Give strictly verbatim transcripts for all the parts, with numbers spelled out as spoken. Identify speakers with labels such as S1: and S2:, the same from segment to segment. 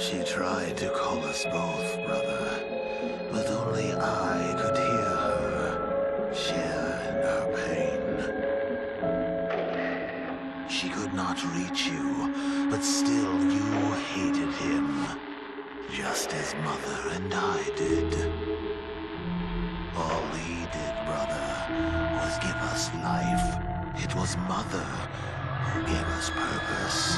S1: She tried to call us both, brother, but only I could hear her, share in her pain. She could not reach you, but still you hated him, just as Mother and I did. All he did, brother, was give us life. It was Mother who gave us purpose.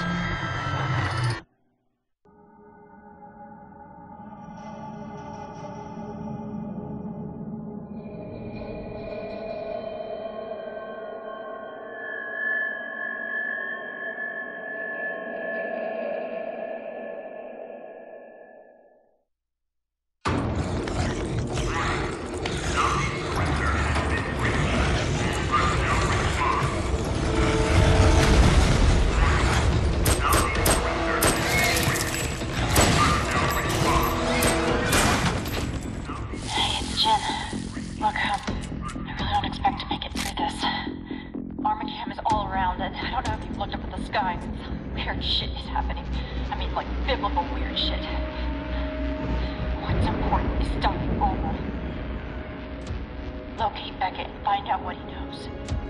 S2: Locate Beckett and find out what he knows.